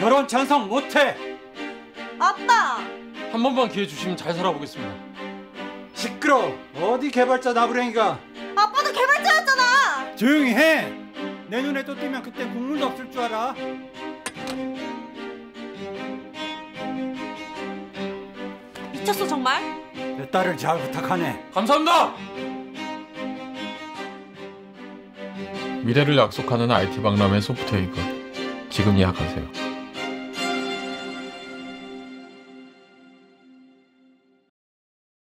결혼 찬성 못해. 아빠! 한 번만 기회 주시면 잘 살아보겠습니다. 시끄러. 어디 개발자 나부랭이가. 아빠도 개발자였잖아! 조용히 해. 내 눈에 또 띄면 그때 국물도 없을 줄 알아. 미쳤어 정말? 내 딸을 잘 부탁하네. 감사합니다. 미래를 약속하는 IT 박람회 소프트웨이크 지금 예약하세요.